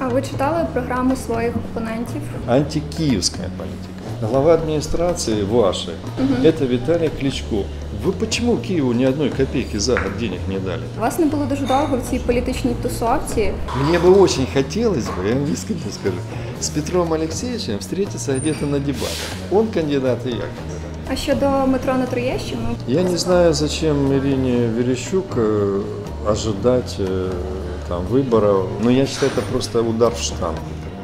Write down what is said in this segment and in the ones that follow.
А ви читали програму своїх опонентів? Антикиевская политика. Глава администрации вашей, это Виталий Кличко. Вы почему Киеву ни одной копейки за год денег не дали? Вас не було дуже довго в цій політичній тусовці. Мне бы очень хотелось бы, я вам искренне скажу, с Петром Алексеевичем встретиться где-то на дебатах. Он кандидат и я кандидат. А щодо метро на Троєщину? Я не знаю, зачем Ирине Верещук ожидать там, выборов, но я считаю, это просто удар в штангу.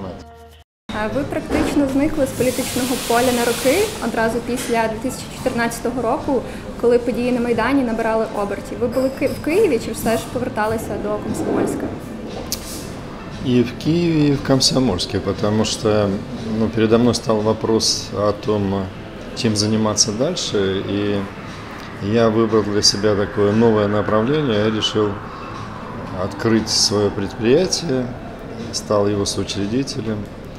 Ви практично зникли з політичного поля на роки одразу після 2014 року, коли події на Майдані набирали обертів. Ви були в Києві чи все ж поверталися до Комсомольська? И в Киеве, и в Комсомольске, потому что передо мной стал вопрос о том, чем заниматься дальше, и я выбрал для себя такое новое направление, я решил открыть свое предприятие, стал его соучредителем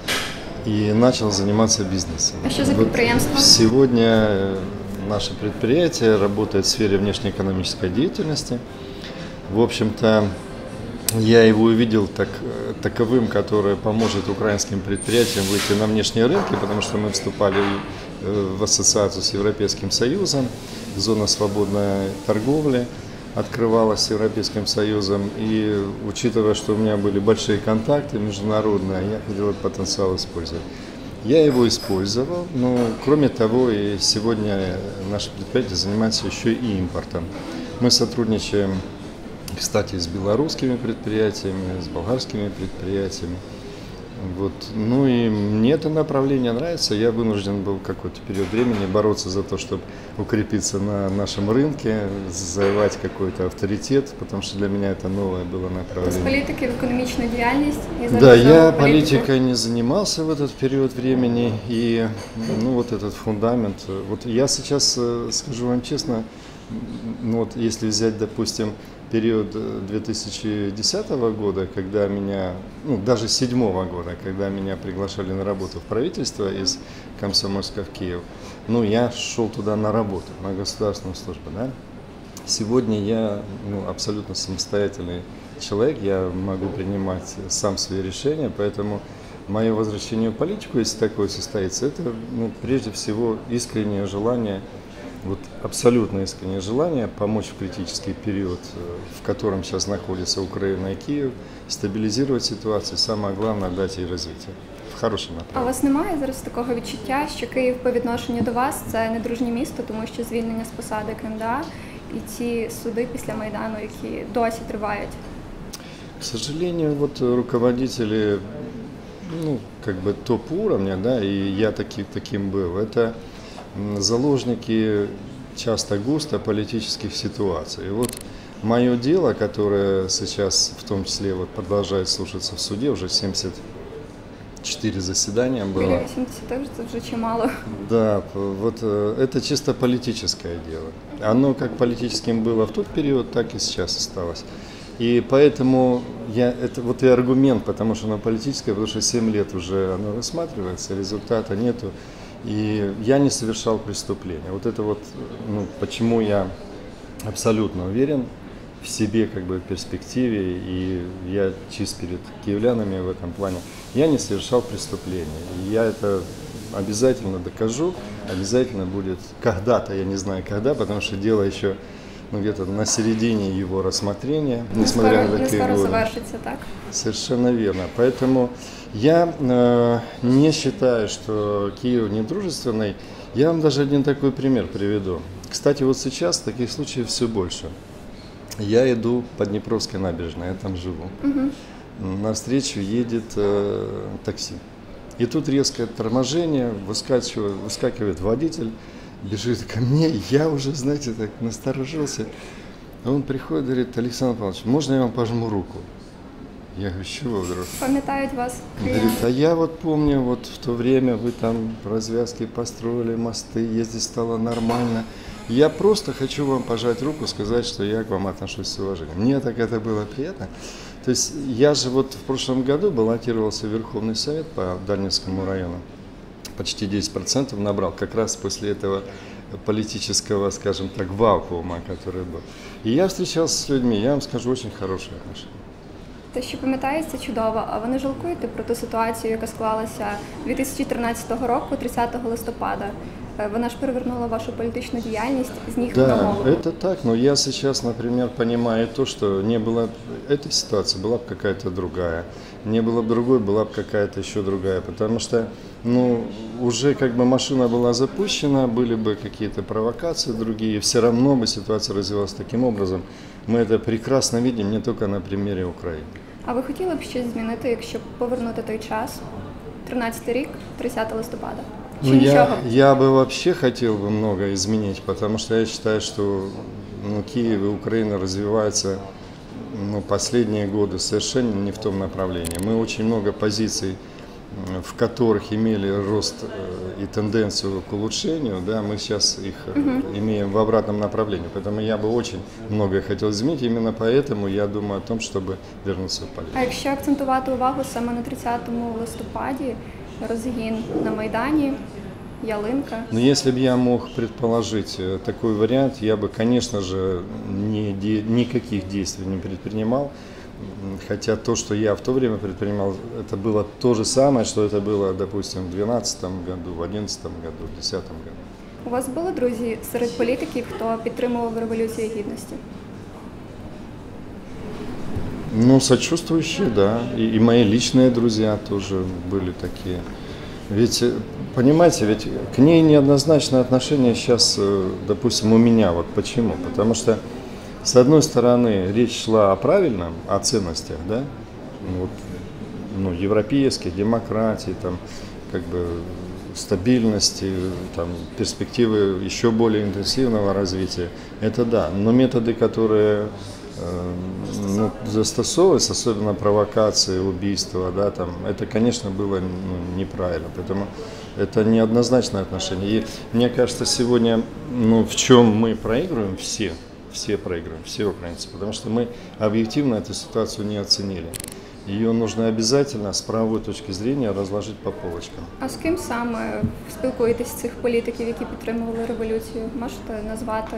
и начал заниматься бизнесом. А что за предприятие? Сегодня наше предприятие работает в сфере внешнеэкономической деятельности. В общем-то, я его увидел таковым, который поможет украинским предприятиям выйти на внешние рынки, потому что мы вступали в ассоциацию с Европейским Союзом, зона свободной торговли открывалась с Европейским Союзом, и учитывая, что у меня были большие контакты международные, я хотел этот потенциал использовать. Я его использовал, но кроме того, и сегодня наше предприятие занимается еще и импортом. Мы сотрудничаем, кстати, с белорусскими предприятиями, с болгарскими предприятиями. Вот. Ну и мне это направление нравится. Я вынужден был какой-то период времени бороться за то, чтобы укрепиться на нашем рынке, завоевать какой-то авторитет, потому что для меня это новое было направление. С политикой в экономичную деятельность? Да, я политикой не занимался в этот период времени, и вот этот фундамент. Вот я сейчас скажу вам честно, если взять, допустим, период 2010 года, когда меня, даже 2007 года, когда меня приглашали на работу в правительство из Комсомольска в Киев, я шел туда на работу, на государственную службу. Да? Сегодня я абсолютно самостоятельный человек, я могу принимать сам свои решения, поэтому мое возвращение в политику, если такое состоится, это прежде всего искреннее желание, абсолютно искреннее желание помочь в критический период, в котором сейчас находится Украина и Киев, стабилизировать ситуацию, самое главное дать ей развитие. В хорошому направленні. А у вас немає зараз такого відчуття, що Київ по відношенню до вас це недружнє місто, тому що звільнення з посади КМДА і ці суди після Майдану, які досі тривають? К сожалению, руководители, топ-уровня, да, и я таким был, это заложники часто густо политических ситуаций. И мое дело, которое сейчас в том числе продолжает слушаться в суде, уже 74 заседания было. Или 80, это уже чемало. Да, это чисто политическое дело. Оно как политическим было в тот период, так и сейчас осталось. И поэтому это и аргумент, потому что оно политическое, потому что 7 лет уже оно рассматривается, результата нету. И я не совершал преступления. Почему я абсолютно уверен в себе, в перспективе, и я чист перед киевлянами в этом плане. Я не совершал преступления. И я это обязательно докажу, обязательно будет когда-то, я не знаю когда, потому что дело еще где-то на середине его рассмотрения, несмотря на такие годы. Завершится, так? Совершенно верно. Поэтому я не считаю, что Киев недружественный. Я вам даже один такой пример приведу. Кстати, сейчас таких случаев все больше. Я иду по Днепровской набережной, я там живу. Навстречу едет такси. И тут резкое торможение, выскакивает водитель, бежит ко мне, я уже, так насторожился. Он приходит, говорит: Александр Павлович, можно я вам пожму руку? Я говорю: чего вдруг? Памятают вас? Говорит: а я помню, в то время вы там развязки построили, мосты, ездить стало нормально. Я просто хочу вам пожать руку, сказать, что я к вам отношусь с уважением. Мне так это было приятно. То есть я же в прошлом году баллотировался в Верховный Совет по Дарницкому району. Почти 10% набрал, как раз после этого политического, скажем так, вакуума, который был. И я встречался с людьми, я вам скажу, очень хорошие отношения. Те, що пам'ятається, чудово. А ви не жалкуєте про ту ситуацію, яка склалася 2013 року, 30 листопада? Вона ж перевернула вашу політичну діяльність з ніг на Да, голову. это так, но я сейчас, например, понимаю то, что не было этой ситуации, была бы какая-то другая. Не было бы другой, была бы какая-то еще другая. Потому что, уже как бы машина была запущена, были бы какие-то провокации другие, все равно бы ситуация развивалась таким образом. Мы это прекрасно видим не только на примере Украины. А ви хотіли б щось змінити, якщо повернути той час? 13-й рік, 30 листопада. Чи нічого? Я бы вообще хотел бы много изменить, потому что я считаю, что Киев и Украина развиваются последние годы совершенно не в том направлении. Мы очень много позиций, в которых имели рост и тенденцию к улучшению, да, мы сейчас их имеем в обратном направлении. Поэтому я бы очень многое хотел изменить, именно поэтому я думаю о том, чтобы вернуться в политику. А якщо акцентувати увагу саме на 30 листопаді, розгін на Майдані, ялинка? Если бы я мог предположить такой вариант, я бы, конечно же, никаких действий не предпринимал. Хотя то, что я в то время предпринимал, это было то же самое, что это было, допустим, в 2012 году, в 2011 году, в 2010 году. У вас були друзі серед політиків, хто підтримував Революцію Гідності? Сочувствующие, да. И мои личные друзья тоже были такие. Ведь, понимаете, к ней неоднозначное отношение сейчас, допустим, у меня. Вот почему? Потому что, с одной стороны, речь шла о правильном, о ценностях, да, европейских, демократии, там, как бы стабильности, там, перспективы еще более интенсивного развития. Это да, но методы, которые застосовывались, особенно провокации, убийства, да, там, это, конечно, было неправильно, поэтому это неоднозначное отношение. И мне кажется, сегодня, в чем мы проигрываем, все проигрываем, все украинцы, потому что мы объективно эту ситуацию не оценили. Ее нужно обязательно с правовой точки зрения разложить по полочкам. А з ким саме спілкуєтесь з цих політиків, які підтримували революцію? Можете назвати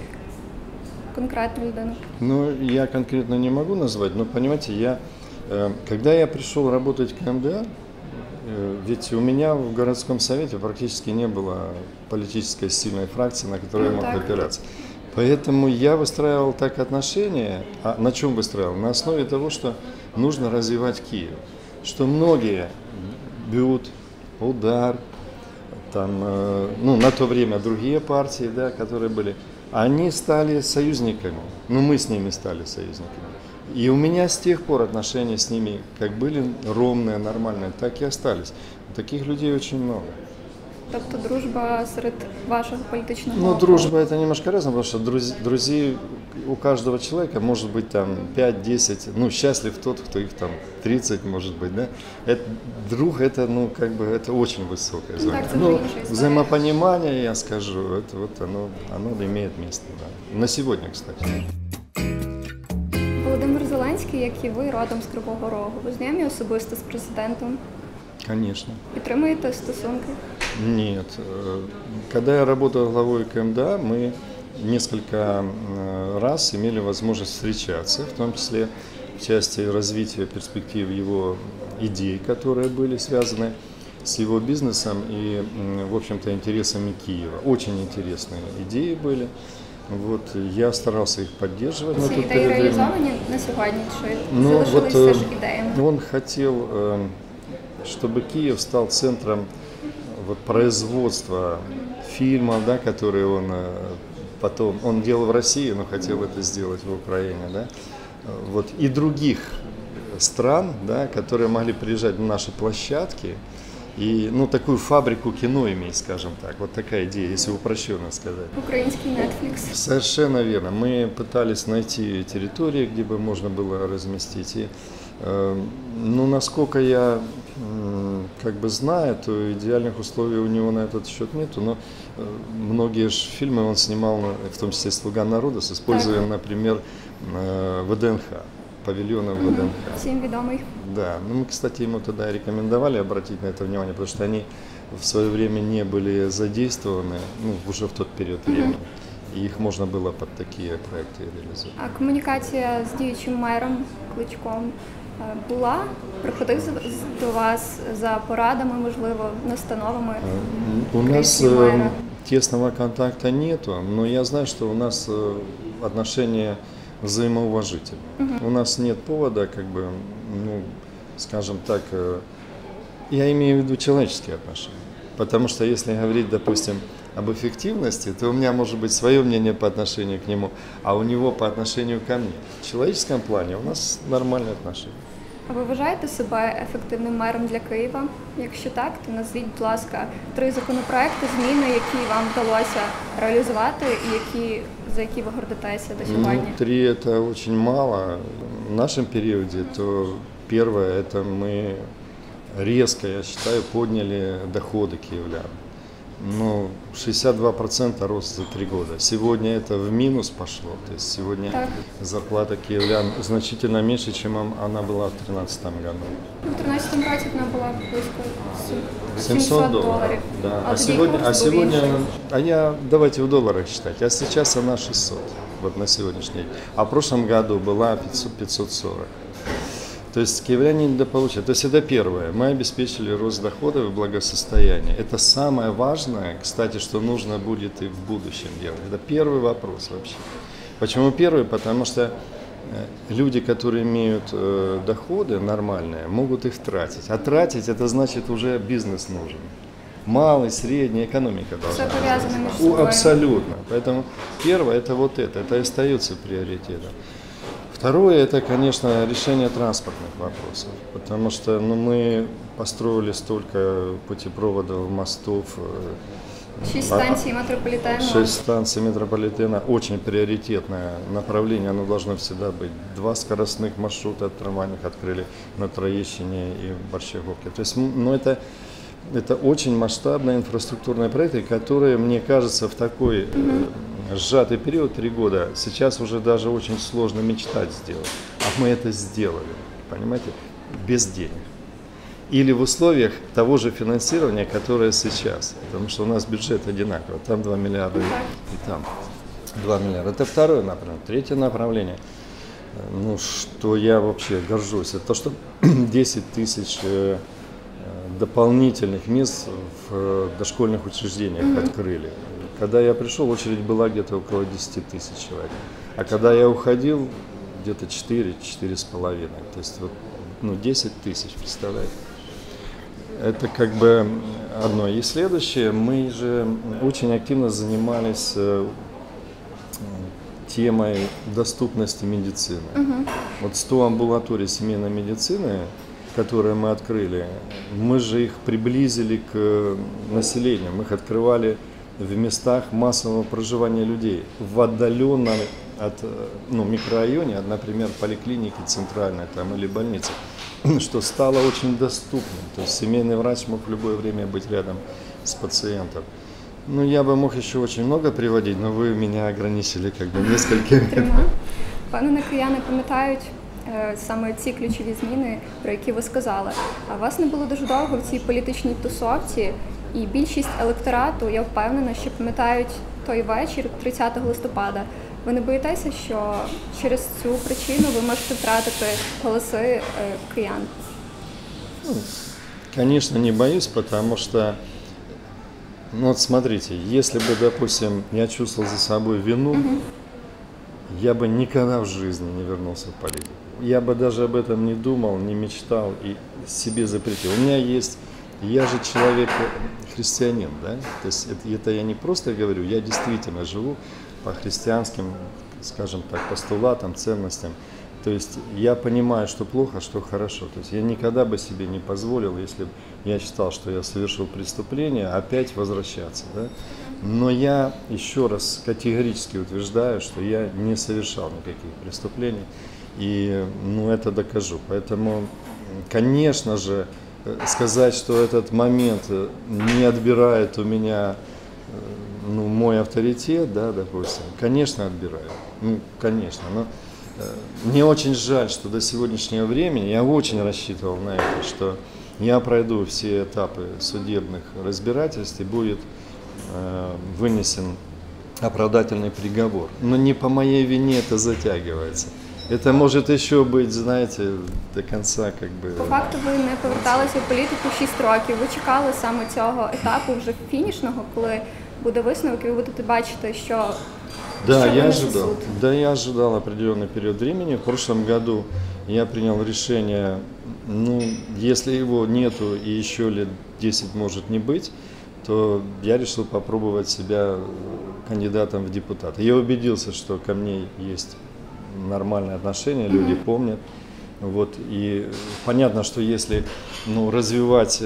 конкретную людину? Я конкретно не могу назвать, но понимаете, когда я пришел работать в КМДА, ведь у меня в городском совете практически не было политической сильной фракции, на которую я мог опираться. Поэтому я выстраивал так отношения. А на чем выстраивал? На основе того, что нужно развивать Киев. Что многие бьют, удар, там, на то время другие партии, да, которые были, они стали союзниками. Мы с ними стали союзниками. И у меня с тех пор отношения с ними как были ровные, нормальные, так и остались. Таких людей очень много. Тобто дружба серед вашего политического дружба это немножко разное, потому что друзей у каждого человека может быть там 5-10, счастлив тот, кто их там 30 может быть, да. Друг это, это очень высокое звание. Взаимопонимание, я скажу, это оно имеет место, да. На сегодня, кстати. Володимир Зеленський, як і ви, родом з Кривого Рогу. Ви знайомі особисто з президентом? Конечно. Підтримуєте стосунки? Нет. Когда я работал главой КМДА, мы несколько раз имели возможность встречаться, в том числе в части развития перспектив его идей, которые были связаны с его бизнесом и, в общем-то, интересами Киева. Очень интересные идеи были. Я старался их поддерживать. Ці ідеї реалізовані на сьогодні? Чи залишились все ж ідеями? Он хотел, чтобы Киев стал центром производства фильмов, да, которые он делал в России, но хотел это сделать в Украине, да, и других стран, да, которые могли приезжать на наши площадки и, такую фабрику кино иметь, скажем так, вот такая идея, если упрощенно сказать. Украинский Netflix. Совершенно верно. Мы пытались найти территории, где бы можно было разместить. И, насколько я знаю, то идеальных условий у него на этот счет нету, но многие же фильмы он снимал, в том числе «Слуга народа», с использованием, например, ВДНХ, павильона ВДНХ. Всем ведомый. Да, мы, кстати, ему тогда рекомендовали обратить на это внимание, потому что они в свое время не были задействованы, уже в тот период времени. И их можно было под такие проекты реализовать. А комунікація з діючим мером Кличком Приходив до вас за порадами, можливо, настановами? У нас Кришні Майера? тесного контакта нету, но я знаю, что у нас отношения взаимоуважительные. У нас нет повода, как бы, ну, скажем так, я имею в виду человеческие отношения. Потому что если говорить, допустим, об эффективности, то у меня может быть свое мнение по отношению к нему, а у него по отношению ко мне. В человеческом плане у нас нормальные отношения. А ви вважаєте себе ефективним мером для Києва? Якщо так, то назвіть, будь ласка, 3 законопроекти, зміни, які вам вдалося реалізувати і за які ви гордитеся до сьогодні? 3 это очень мало. В нашем периоде то первое, это мы резко, я считаю, подняли доходы киевлян. Ну, 62% рост за 3 года. Сегодня это в минус пошло. То есть сегодня зарплата киевлян значительно меньше, чем она была в 2013 году. У 2013 році вона була близько 700 долларов. Да. Давайте в долларах считать. А сейчас она 600, вот на сегодняшний день. А в прошлом году была 540. То есть киевляне недополучат. То есть это первое. Мы обеспечили рост доходов и благосостояния. Это самое важное, кстати, что нужно будет и в будущем делать. Это первый вопрос вообще. Почему первый? Потому что люди, которые имеют доходы нормальные, могут их тратить. А тратить это значит уже бизнес нужен. Малый, средний, экономика должна. Все повязано между собой. Абсолютно. Поэтому первое это вот это и остается приоритетом. Второе, это, конечно, решение транспортных вопросов, потому что мы построили столько путепроводов, мостов. 6 станций метрополитена. 6 станций метрополитена, очень приоритетное направление, оно должно всегда быть. 2 скоростных маршрута трамвайных открыли на Троещине и в Борщаговке. То есть, это очень масштабные инфраструктурные проекты, которые, мне кажется, в такой сжатый период 3 года, сейчас уже даже очень сложно мечтать сделать. А мы это сделали, понимаете, без денег. Или в условиях того же финансирования, которое сейчас. Потому что у нас бюджет одинаковый. Там 2 миллиарда и там 2 миллиарда. Это второе направление. Третье направление, что я вообще горжусь, это то, что 10 тысяч дополнительных мест в дошкольных учреждениях открыли. Когда я пришел, очередь была где-то около 10 тысяч человек. А когда я уходил, где-то 4-4,5. То есть 10 тысяч, представляете? Это как бы одно. И следующее, мы же очень активно занимались темой доступности медицины. Вот 100 амбулаторий семейной медицины, которые мы открыли, мы же их приблизили к населению. Мы их открывали в местах массового проживания людей, в отдаленном от микрорайоне, например, поликлиники центральной там, или больницы, что стало очень доступным. То есть семейный врач мог в любое время быть рядом с пациентом. Я бы мог еще очень много приводить, но вы меня ограничили несколькими. Певно, кияни пам'ятають саме ці ключові зміни, про які ви сказали. А вас не було дуже довго в цій політичній тусовці, і більшість електорату, я впевнена, що пам'ятають той вечір 30 листопада. Ви не боїтеся, що через цю причину ви можете втратити голоси киян? Конечно, не боюсь, потому что, смотрите, если бы, допустим, я чувствовал за собой вину, я бы никогда в жизни не вернулся в политику. Я бы даже об этом не думал, не мечтал и себе запретил. У меня есть, я же человек христианин, да? То есть это я не просто говорю, я действительно живу по христианским, скажем так, постулатам, ценностям. То есть я понимаю, что плохо, что хорошо. То есть я никогда бы себе не позволил, если бы я считал, что я совершил преступление, опять возвращаться. Да? Но я еще раз категорически утверждаю, что я не совершал никаких преступлений. И это докажу. Поэтому, конечно же, сказать, что этот момент не отбирает у меня мой авторитет, да, допустим, конечно, отбирает. Конечно. Но мне очень жаль, что до сегодняшнего времени я очень рассчитывал на это, что я пройду все этапы судебных разбирательств и будет вынесен оправдательный приговор. Но не по моей вине это затягивается. Это может еще быть, знаете, до конца как бы... По факту ви не поверталися в політику 6 років. Ви чекали саме цього етапу вже фінішного, коли буде висновок, і ви будете бачити, що Да, я вынесет ожидал. суд. Да, я ожидал определенный период времени. В прошлом году я принял решение, ну, если его нету и еще лет 10 может не быть, то я решил попробовать себя кандидатом в депутаты. Я убедился, что ко мне есть нормальное отношение, люди помнят. Вот, и понятно, что если развивать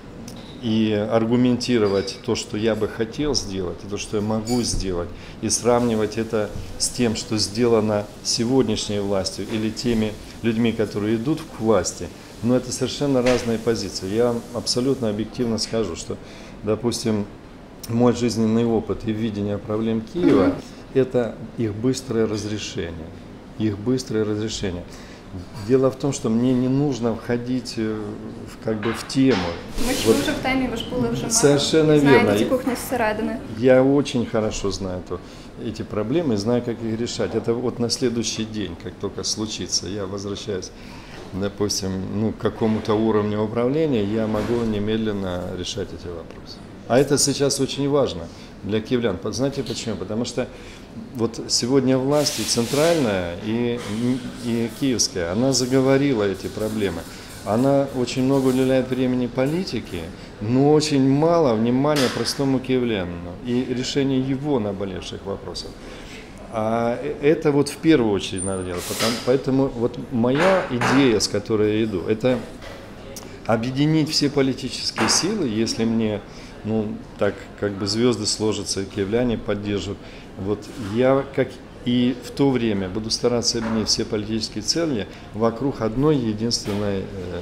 и аргументировать то, что я бы хотел сделать, и то, что я могу сделать, и сравнивать это с тем, что сделано сегодняшней властью или теми людьми, которые идут к власти, но это совершенно разные позиции. Я абсолютно объективно скажу, что, допустим, мой жизненный опыт и видение проблем Киева – это их быстрое разрешение. Их быстрое разрешение. Дело в том, что мне не нужно входить в тему. Ми ж ви вже в темі, ви ж були вже Совершенно верно. знаєте ці кухні зсередини. Я очень хорошо знаю эти проблемы, знаю, как их решать. Это вот на следующий день, как только случится, я возвращаюсь, допустим, к какому-то уровню управления, я могу немедленно решать эти вопросы. А это сейчас очень важно для киевлян. Знаете почему? Потому что вот сегодня власть и центральная, и киевская, она заговорила эти проблемы. Она очень много уделяет времени политике, но очень мало внимания простому киевлянину и решению его наболевших вопросов. А это вот в первую очередь надо делать. Поэтому вот моя идея, с которой я иду, это объединить все политические силы, если мне так как бы звезды сложатся, и киевляне поддержат. Вот я, как и в то время, буду стараться объединить все политические цели вокруг одной единственной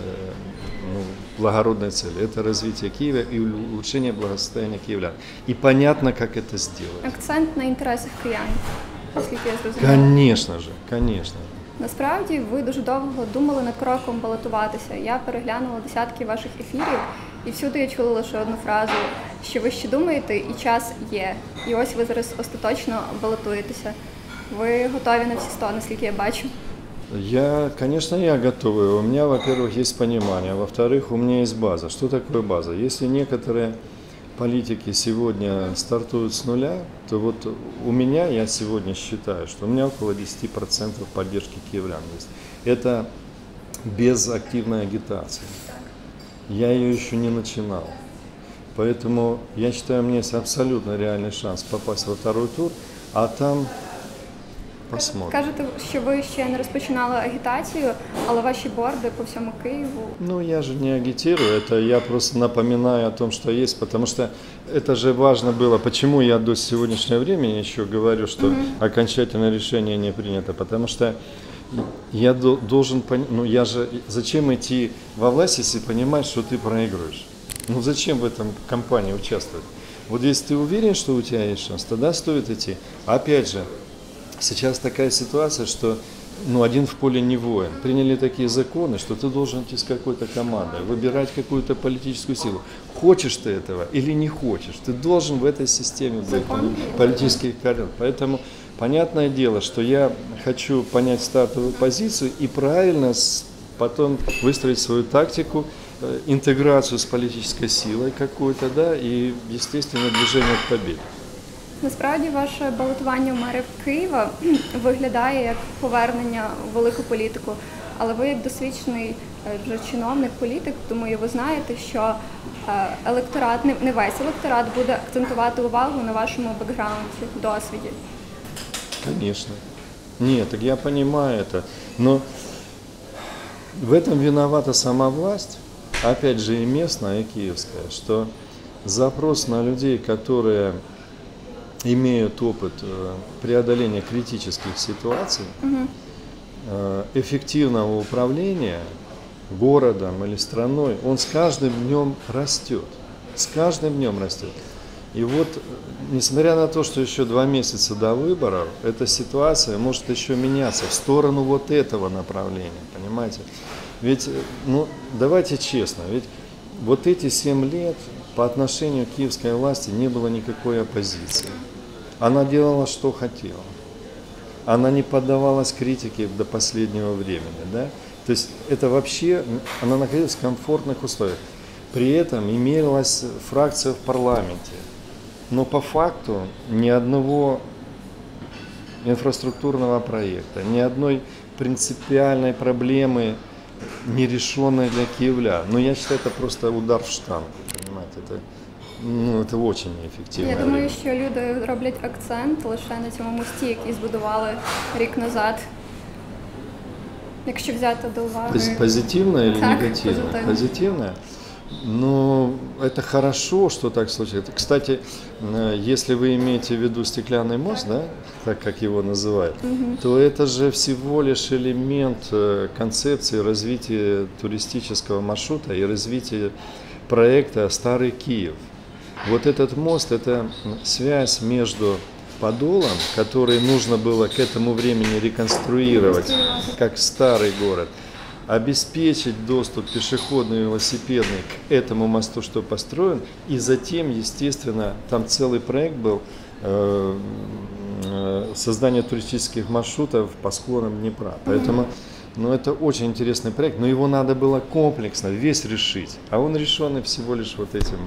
благородной цели. Это развитие Киева и улучшение благосостояния киевлян. И понятно, как это сделать. Акцент на інтересах киян, оскільки я зрозуміла. Конечно же, конечно. Насправді, ви дуже довго думали над кроком балотуватися. Я переглянула десятки ваших ефірів, і всюди я чула лише одну фразу, що ви ще думаєте, і час є. І ось ви зараз остаточно балотуєтеся. Ви готові на всі 100, наскільки я бачу? Конечно, я готовый. У меня, во-первых, есть понимание, во-вторых, у меня есть база. Что такое база? Если некоторые политики сегодня стартуют с нуля, то вот у меня, я сегодня считаю, что у меня около 10% поддержки киевлян есть. Это без активной агитации. Я ее еще не начинал. Поэтому я считаю, у меня есть абсолютно реальный шанс попасть во второй тур, а там посмотрим. Кажете, що ви ще не розпочинали агітацію, але ваші борди по всьому Києву. Я же не агитирую, это я просто напоминаю о том, что есть, потому что это же важно было. Почему я до сегодняшнего времени еще говорю, что окончательное решение не принято, потому что я должен понять, зачем идти во власть, если понимаешь, что ты проигрываешь? Зачем в этом кампании участвовать? Вот если ты уверен, что у тебя есть шанс, тогда стоит идти. Опять же, сейчас такая ситуация, что один в поле не воин. Приняли такие законы, что ты должен идти с какой-то командой, выбирать какую-то политическую силу. Хочешь ты этого или не хочешь, ты должен в этой системе быть политических кордонов. Поэтому понятное дело, что я хочу понять стартовую позицию и правильно потом выстроить свою тактику, интеграцию с политической силой какой-то, и, естественно, движение к победе. Насправді, ваше балотування в мери Києва виглядає як повернення в велику політику, але ви як досвідчений вже чиновник, політик, думаю, ви знаєте, що електорат, не весь електорат буде акцентувати увагу на вашому бекграунді, досвіді. Конечно. Нет, так я понимаю это, но в этом виновата сама власть, опять же и местная, и киевская, что запрос на людей, которые имеют опыт преодоления критических ситуаций, эффективного управления городом или страной, он с каждым днем растет. С каждым днем растет. И вот, несмотря на то, что еще 2 месяца до выборов, эта ситуация может еще меняться в сторону вот этого направления, понимаете? Ведь, давайте честно, ведь вот эти 7 лет по отношению к киевской власти не было никакой оппозиции. Она делала, что хотела. она не поддавалась критике до последнего времени, да? То есть это вообще, она находилась в комфортных условиях. При этом имелась фракция в парламенте, но по факту ни одного инфраструктурного проекта, ни одной принципиальной проблемы, не решенной для киевлян. Но я считаю, это просто удар в штангу, понимаете, це дуже неефективно. Я думаю, що люди роблять акцент лише на цьому мості, який збудували рік назад. Якщо взяти до уваги. То есть позитивно или так, негативно? Позитивно. Ну, это хорошо, что так случилось. Кстати, если вы имеете в виду стеклянный мост, да, так как его называют, то это же всего лишь элемент концепции развития туристического маршрута и развития проекта «Старый Киев». Вот этот мост – это связь между Подолом, который нужно было к этому времени реконструировать как старый город, обеспечить доступ пешеходный и велосипедный к этому мосту, что построен, и затем, естественно, там целый проект был создание туристических маршрутов по склонам Днепра. Поэтому это очень интересный проект, но его надо было комплексно весь решить, а он решенный всего лишь вот этим.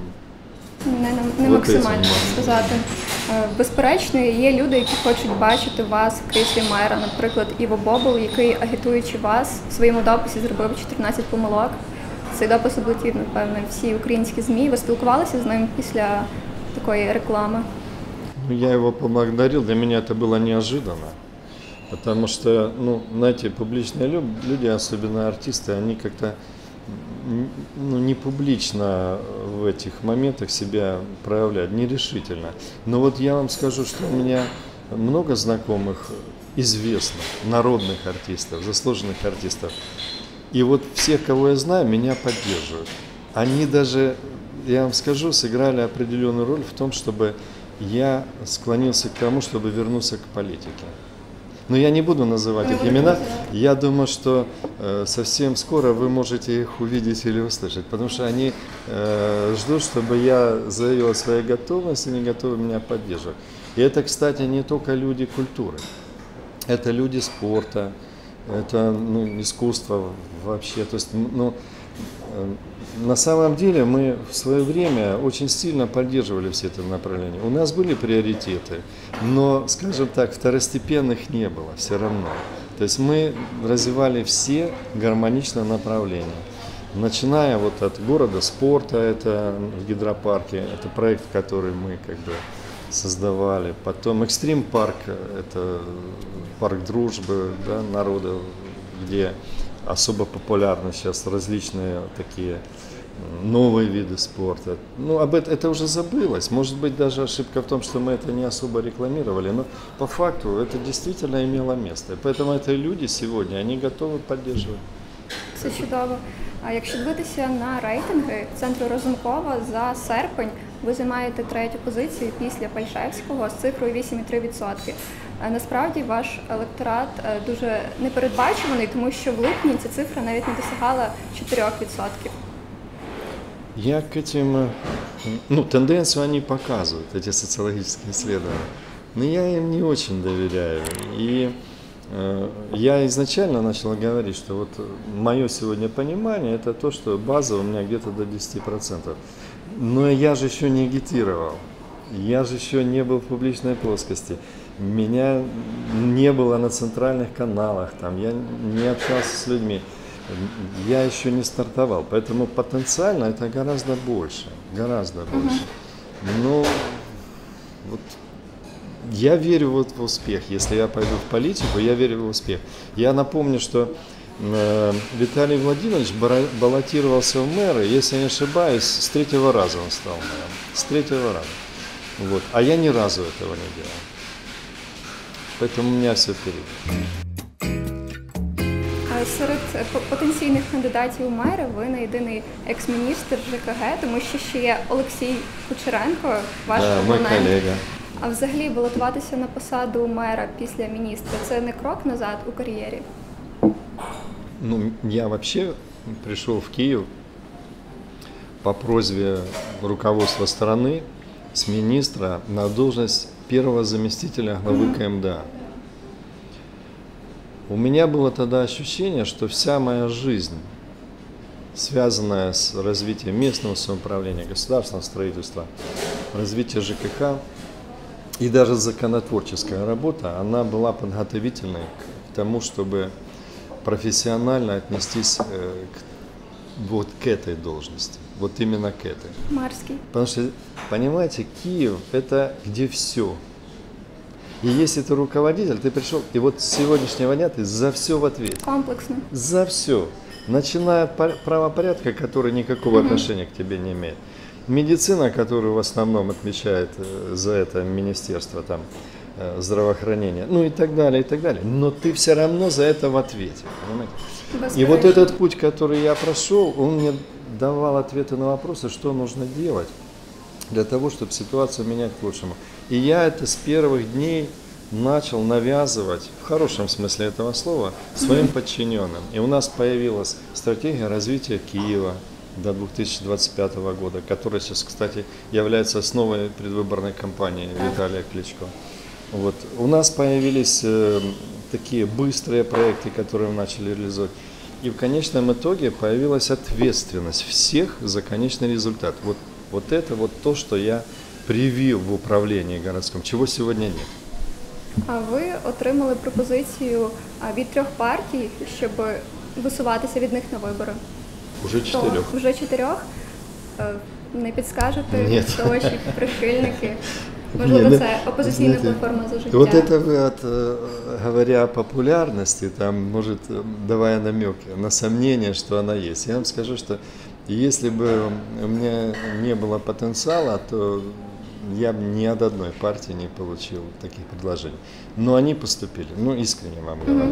Не максимально сказати. Безперечно, є люди, які хочуть бачити вас в кріслі мера, наприклад, Іво Бобол, який, агітуючи вас, в своєму дописі зробив 14 помилок. Цей допис облетів, напевно, всі українські ЗМІ. Ви спілкувалися з ним після такої реклами? Я его поблагодарил, для меня это было неожиданно, потому что, знаете, публичные люди, особенно артисты, они как-то не публично в этих моментах себя проявляют, нерешительно. Но вот я вам скажу, что у меня много знакомых известных народных артистов, заслуженных артистов. И вот всех, кого я знаю, меня поддерживают. Они даже, я вам скажу, сыграли определенную роль в том, чтобы я склонился к тому, чтобы вернуться к политике. Но я не буду называть их имена. Я думаю, что совсем скоро вы можете их увидеть или услышать, потому что они ждут, чтобы я заявил о своей готовности, не готовы меня поддерживать. И это, кстати, не только люди культуры, это люди спорта, это искусство вообще. То есть, на самом деле мы в свое время очень сильно поддерживали все это направление. У нас были приоритеты, но, скажем так, второстепенных не было все равно. То есть мы развивали все гармоничные направления. Начиная вот от города спорта, это в гидропарке, это проект, который мы как бы создавали. Потом Экстрим парк, это парк дружбы, да, народа, где особо популярны сейчас различные такие новые виды спорта. Это уже забылось. Может быть, даже ошибка в том, что мы это не особо рекламировали, но по факту это действительно имело место. И поэтому это люди сегодня, они готовы поддерживать. Це чудово. А якщо дивитися на рейтинги Центру Разумкова за серпень, ви займаєте третю позицію після Пальшевського з цифрою 8,3%. Насправді ваш електорат дуже непередбачуваний, тому що в липні ця цифра навіть не досягала 4%. Я к этим, тенденцию они показывают, эти социологические исследования, но я им не очень доверяю. И я изначально начал говорить, что вот мое сегодня понимание, это то, что база у меня где-то до 10%. Но я же еще не агитировал, я же еще не был в публичной плоскости, меня не было на центральных каналах, я не общался с людьми. Я еще не стартовал, поэтому потенциально это гораздо больше, гораздо больше. Но вот я верю в успех. Если я пойду в политику, я верю в успех. Я напомню, что Виталий Владимирович баллотировался в мэры, если не ошибаюсь, с 3-го раза он стал мэром. С 3-го раза. Вот. А я ни разу этого не делал. Поэтому у меня все впереди. Серед потенційних кандидатів у мери ви не єдиний екс-міністр ЖКГ, тому що ще є Олексій Кучеренко, ваш опонент. Мой колега. А взагалі балотуватися на посаду мера після міністра – це не крок назад у кар'єрі? Я вообще пришел в Киев по просьбе руководства страны с министра на должность первого заместителя главы КМДА. у меня было тогда ощущение, что вся моя жизнь, связанная с развитием местного самоуправления, государственного строительства, развития ЖКХ и даже законотворческая работа, она была подготовительной к тому, чтобы профессионально отнестись вот к этой должности, вот именно к этой. Марський. Потому что, понимаете, Киев – это где все. И если ты руководитель, ты пришел, и вот с сегодняшнего дня ты за все в ответе. Комплексно. За все. Начиная от правопорядка, который никакого отношения к тебе не имеет. Медицина, которую в основном отвечает за это министерство там, здравоохранения, ну и так далее, и так далее. Но ты все равно за это в ответе. Понимаете? И вот этот путь, который я прошел, он мне давал ответы на вопросы, что нужно делать для того, чтобы ситуацию менять к лучшему. И я это с первых дней начал навязывать, в хорошем смысле этого слова, своим подчиненным. И у нас появилась стратегия развития Киева до 2025 года, которая сейчас, кстати, является основой предвыборной кампании Виталия Кличко. Вот. У нас появились такие быстрые проекты, которые мы начали реализовать. И в конечном итоге появилась ответственность всех за конечный результат. Вот это вот то, что я привив в управлінні городському, чого сьогодні нет. А ви отримали пропозицію від 3 партій, щоб висуватися від них на вибори? Уже 4. Вже 4? Не підскажете, Нет. хто ваші прихильники? Можливо, це опозиційна платформа «За життя». Вот это вы, говоря о популярности, там, может, давая намеки на сомнение, что она есть. Я вам скажу, что если бы у меня не было потенциала, то я бы ни от одной партии не получил таких предложений. Но они поступили, искренне вам говорю.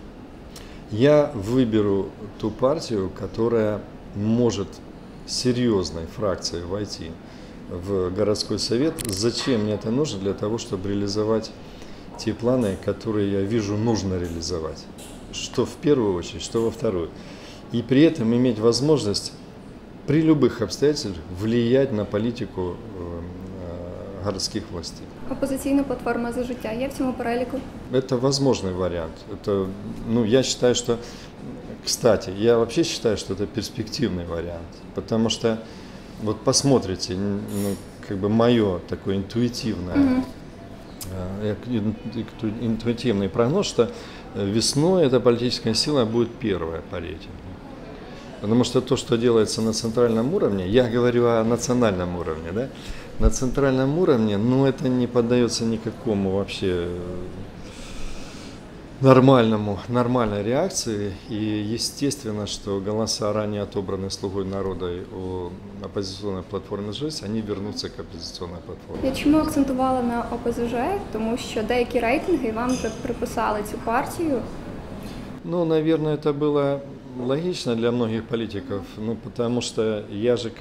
Я выберу ту партию, которая может серьезной фракцией войти в городской совет. Зачем мне это нужно? Для того, чтобы реализовать те планы, которые я вижу нужно реализовать. Что в первую очередь, что во вторую. И при этом иметь возможность при любых обстоятельствах влиять на политику городских властей. Опозиційна платформа «За життя» є в цьому переліку? Это возможный вариант. Это, я считаю, что, кстати, я вообще считаю, что это перспективный вариант. Потому что, вот посмотрите, мое такое интуитивный прогноз, что весной эта политическая сила будет первая по рейтингу. Потому что то, что делается на центральном уровне, я говорю о национальном уровне, да? На центральном уровне, это не поддается никакому вообще нормальной реакции. И естественно, что голоса, ранее отобранные «Слугой народа» у оппозиционной платформы «ЖЭС», они вернутся к оппозиционной платформе. Я чому акцентувала на ОПЗЖ? Тому що деякі рейтинги вам вже приписали цю партію. Наверное, это было логично для многих политиков, потому что я же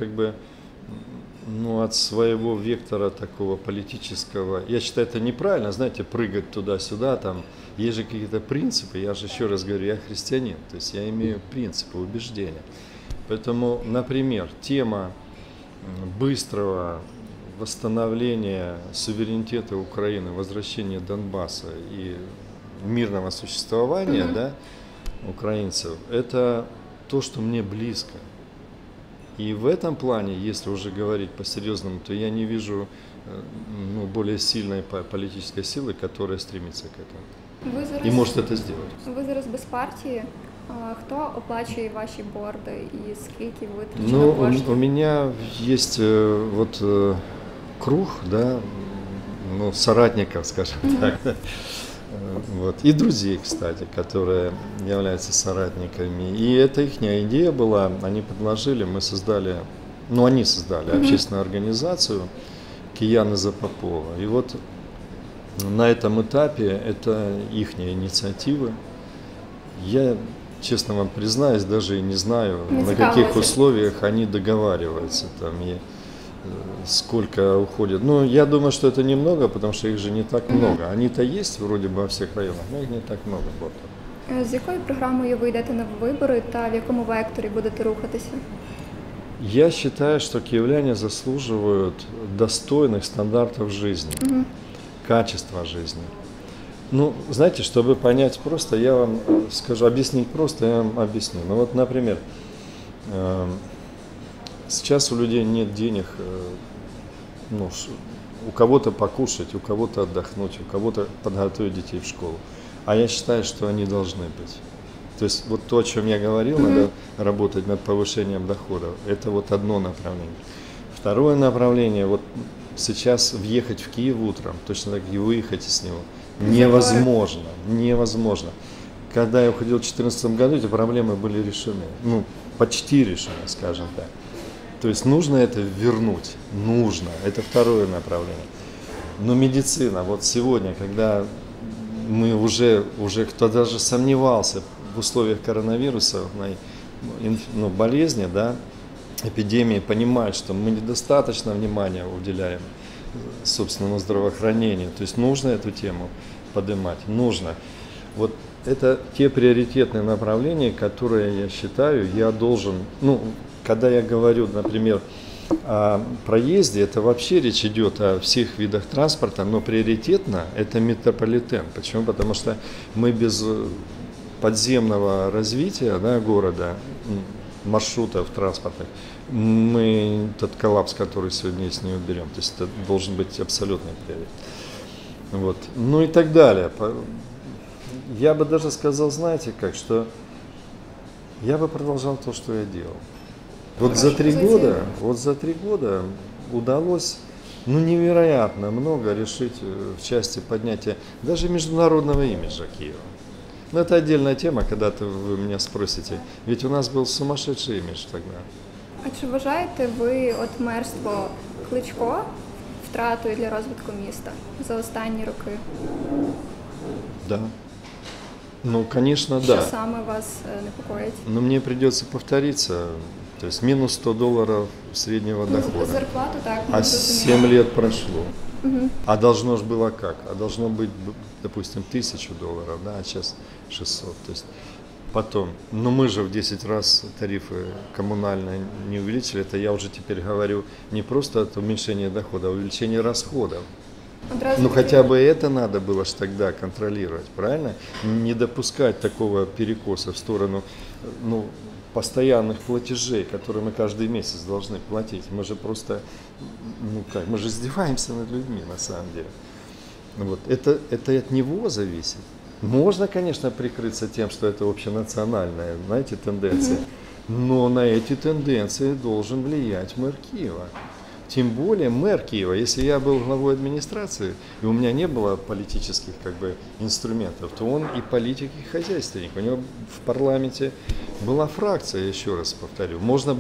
от своего вектора такого политического, я считаю, это неправильно, знаете, прыгать туда-сюда, там, есть же какие-то принципы, я же еще раз говорю, я христианин, то есть я имею принципы, убеждения. Поэтому, например, тема быстрого восстановления суверенитета Украины, возвращения Донбасса и мирного существования, украинцев, это то, что мне близко. И в этом плане, если уже говорить по-серьезному, то я не вижу более сильной политической силы, которая стремится к этому. И может это сделать. Ви зараз без партії. Хто оплачує ваші борди і скільки витрачено коштів? У меня есть круг, соратников, скажем так. И друзей, кстати, которые являются соратниками. И это их идея была, они предложили, мы создали, они создали общественную организацию «Кияны за Попова». И вот на этом этапе это их инициатива. Я, честно вам признаюсь, даже и не знаю, на каких условиях они договариваются там. Сколько уходит. Я думаю, что это немного, потому что их же не так много. Они-то есть вроде бы во всех районах, но их не так много. З якою програмою ви йдете на вибори та в якому векторі будете рухатися? Я считаю, что киевляне заслуживают достойных стандартов жизни, качества жизни. Ну, знаете, чтобы понять просто, я вам скажу, объяснить просто, я вам объясню. Ну вот, например, э, сейчас у людей нет денег, ну, у кого-то покушать, у кого-то отдохнуть, у кого-то подготовить детей в школу. А я считаю, что они должны быть. То есть вот то, о чем я говорил, надо работать над повышением доходов. Это вот одно направление. Второе направление, вот сейчас въехать в Киев утром, точно так и выехать из него, невозможно, невозможно. Когда я уходил в 2014 году, эти проблемы были решены, ну, почти решены, скажем так. То есть нужно это вернуть, нужно, это второе направление. Но медицина, вот сегодня, когда мы уже кто даже сомневался в условиях коронавируса, ну, болезни, да, эпидемии, понимает, что мы недостаточно внимания уделяем собственному здравоохранению. То есть нужно эту тему поднимать, нужно. Вот это те приоритетные направления, которые, я считаю, я должен, ну, когда я говорю, например, о проезде, это вообще речь идет о всех видах транспорта, но приоритетно это метрополитен. Почему? Потому что мы без подземного развития, да, города, маршрутов транспортных, мы тот коллапс, который сегодня есть, не уберем. То есть это должен быть абсолютный приоритет. Вот. Ну и так далее. Я бы даже сказал, знаете как, что я бы продолжал то, что я делал. Вот за 3 года удалось, ну, невероятно много решить в части поднятия даже международного имиджа Киева. Но это отдельная тема, когда-то вы меня спросите, ведь у нас был сумасшедший имидж тогда. А чи вважаєте ви от мерство Кличко втратою для розвитку міста за останні роки? Да. Ну, конечно, Що да. саме вас непокоїть? Но мне придется повториться, то есть минус $100 среднего дохода. Зарплату, так, А ми 7 зрозуміли. лет прошло. А должно же было как? А должно быть, допустим, $1000, да, а сейчас 600. То есть потом, ну мы же в 10 раз тарифы коммунальные не увеличили. Это я уже теперь говорю не просто от уменьшения дохода, а увеличения расходов. Одразу Ну таки- хотя бы это надо было ж тогда контролировать, правильно? Не допускать такого перекоса в сторону, ну, постоянных платежей, которые мы каждый месяц должны платить. Мы же просто, ну как, мы же издеваемся над людьми на самом деле. Вот. Это от него зависит. Можно, конечно, прикрыться тем, что это общенациональная, знаете, тенденция, но на эти тенденции должен влиять мэр Киева. Тем более мэр Киева, если я был главой администрации, и у меня не было политических как бы инструментов, то он и политик, и хозяйственник. У него в парламенте была фракция, еще раз повторю. Можно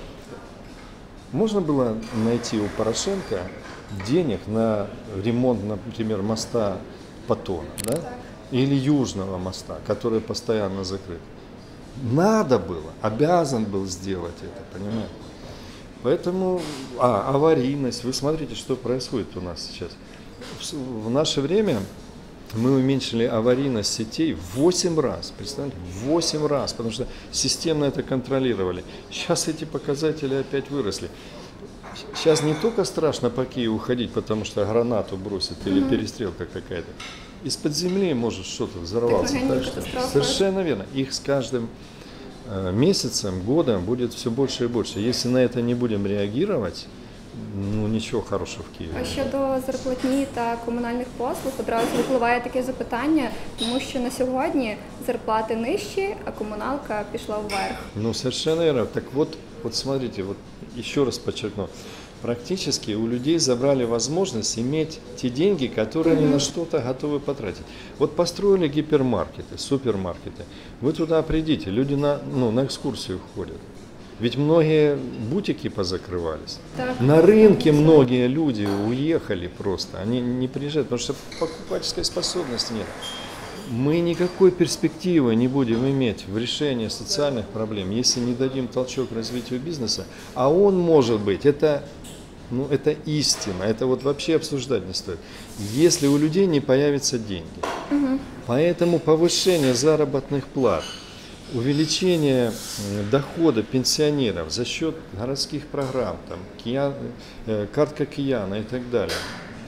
было найти у Порошенко денег на ремонт, например, моста Патона, да? Или Южного моста, который постоянно закрыт. Надо было, обязан был сделать это, понимаете? Поэтому, аварийность, вы смотрите, что происходит у нас сейчас. В наше время мы уменьшили аварийность сетей в 8 раз, представляете, в 8 раз, потому что системно это контролировали. Сейчас эти показатели опять выросли. Сейчас не только страшно по Киеву ходить, потому что гранату бросит или перестрелка какая-то. Из-под земли может что-то взорваться. Так что, совершенно верно. Их с каждым месяцем, годом будет все больше и больше. Если на это не будем реагировать, ну нічого хорошого в Києві. А щодо зарплатні та комунальних послуг одразу випливає таке запитання, тому що на сьогодні зарплати нижчі, а комуналка пішла вверх. Ну совершенно верно. Так вот смотрите, вот еще раз подчеркну. Практически у людей забрали возможность иметь те деньги, которые они на что-то готовы потратить. Вот построили гипермаркеты, супермаркеты. Вы туда придите, люди на экскурсию ходят. Ведь многие бутики позакрывались. Так. На рынке многие люди уехали просто. Они не приезжают, потому что покупательской способности нет. Мы никакой перспективы не будем иметь в решении социальных проблем, если не дадим толчок развитию бизнеса. А он может быть, это истина, это вот вообще обсуждать не стоит, если у людей не появятся деньги. Поэтому повышение заработных плат, увеличение дохода пенсионеров за счет городских программ, там, картка Кияна и так далее.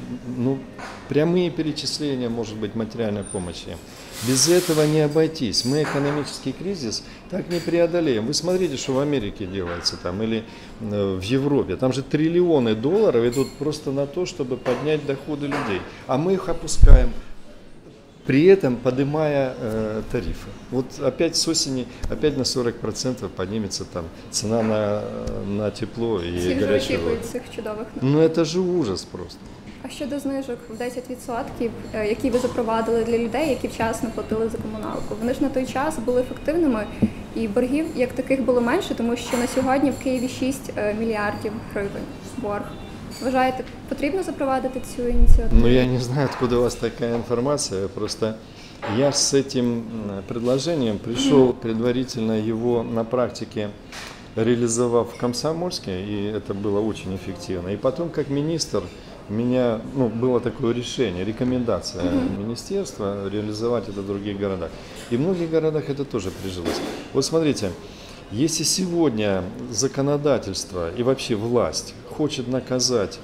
ну, прямые перечисления, может быть, материальной помощи. Без этого не обойтись. Мы экономический кризис так не преодолеем. Вы смотрите, что в Америке делается там или в Европе. Там же триллионы долларов идут просто на то, чтобы поднять доходы людей. А мы их опускаем, при этом поднимая тарифы. Вот опять с осени, опять на 40% поднимется там цена на тепло и горячую воду. Цих чудових. Ну это же ужас просто. А щодо знижок в 10%, які ви запровадили для людей, які вчасно платили за комуналку, вони ж на той час були ефективними і боргів як таких було менше, тому що на сьогодні в Києві 6 мільярдів гривень борг. Вважаєте, потрібно запровадити цю ініціативу? Ну я не знаю, откуда у вас такая информация, просто я с этим предложением пришел предварительно его на практике реализовав в Комсомольске, и это было очень эффективно. И потом, как министр, у меня было такое решение, рекомендация министерства реализовать это в других городах. И в многих городах это тоже прижилось. Вот смотрите, если сегодня законодательство и вообще власть хочет наказать,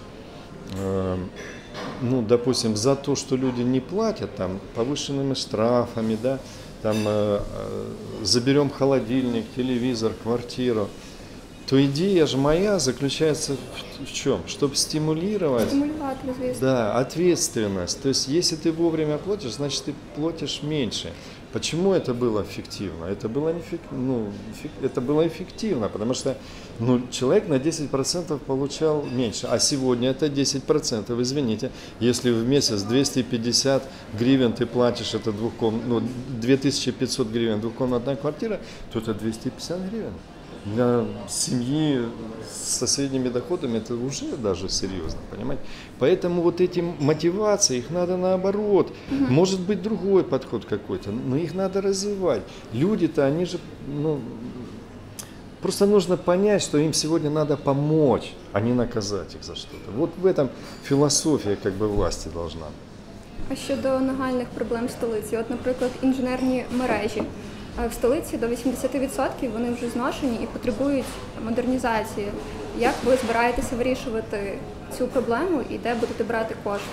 допустим, за то, что люди не платят, там, повышенными штрафами, да, там, заберем холодильник, телевизор, квартиру, то идея же моя заключается в чем? Чтобы стимулировать ответственность. То есть, если ты вовремя платишь, значит, ты платишь меньше. Почему это было эффективно? Это было эффективно, потому что человек на 10% получал меньше, а сегодня это 10%. Извините, если в месяц 250 гривен ты платишь, это 2500 гривен двухкомнатная квартира, то это 250 гривен. Для семьи с соседними доходами это уже даже серьезно, понимаете? Поэтому вот эти мотивации, их надо наоборот. Может быть другой подход какой-то, но их надо развивать. Люди-то, они же, просто нужно понять, что им сегодня надо помочь, а не наказать их за что-то. Вот в этом философия власти должна. А щодо нагальних проблем столиці, от, наприклад, інженерні мережі. В столиці до 80% вони вже зношені і потребують модернізації. Як ви збираєтеся вирішувати цю проблему і де будете брати кошти?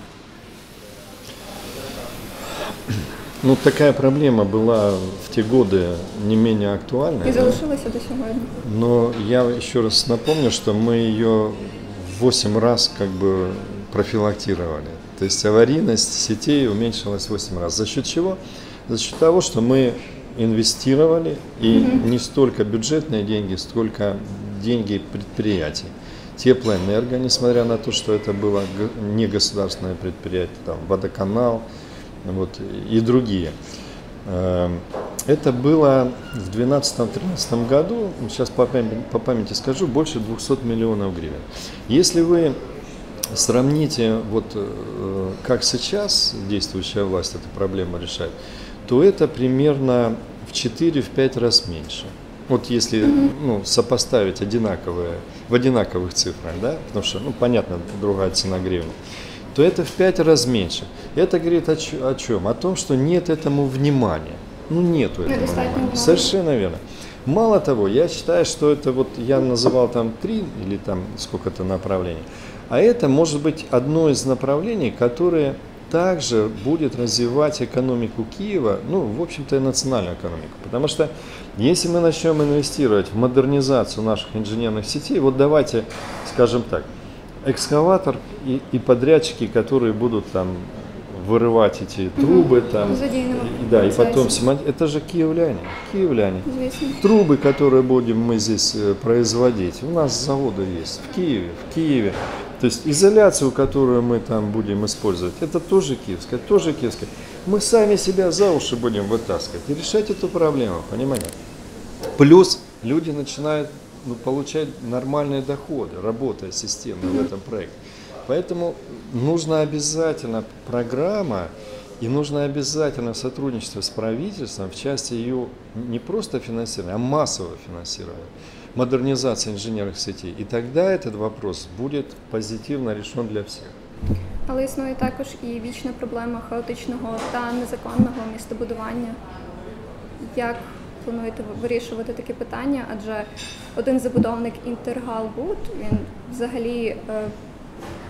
Такая проблема была в те годы не менее актуальна. И залишилась до сегодня. Но я еще раз напомню, что мы ее 8 раз профилактировали. То есть аварийность сетей уменьшилась 8 раз. За счет чего? За счет того, что мы инвестировали, и не столько бюджетные деньги, сколько деньги предприятий. Теплоэнерго, несмотря на то, что это было не государственное предприятие, там, водоканал и другие. Это было в 2012-2013 году, сейчас по памяти скажу, больше 200 миллионов гривен. Если вы сравните, как сейчас действующая власть эту проблему решает, то это примерно в 4-5 раз меньше. Вот если сопоставить в одинаковых цифрах, да, потому что, понятно, другая цена гривны, то это в 5 раз меньше. Это говорит о чем? О том, что нет этому внимания. Нету этого внимания. Совершенно верно. Мало того, я считаю, что это я называл там 3 или там сколько-то направлений, а это может быть одно из направлений, которое также будет развивать экономику Киева, в общем-то и национальную экономику. Потому что если мы начнем инвестировать в модернизацию наших инженерных сетей, давайте, скажем так, экскаватор и подрядчики, которые будут там вырывать эти трубы, там, и потом это же киевляне. Трубы, которые будем мы здесь производить, у нас заводы есть в Киеве. То есть изоляцию, которую мы там будем использовать, это тоже киевская. Мы сами себя за уши будем вытаскивать и решать эту проблему, понимаете? Плюс люди начинают получать нормальные доходы, работая системно в этом проекте. Поэтому нужна обязательно программа и нужно обязательно сотрудничество с правительством в части ее не просто финансирования, а массового финансирования. Модернизация инженерных сетей. І тоді этот вопрос буде позитивно решен для всіх. Але існує також і вічна проблема хаотичного та незаконного містобудування. Як плануєте вирішувати таке питання? Адже один забудовник Інтергалбуд, він взагалі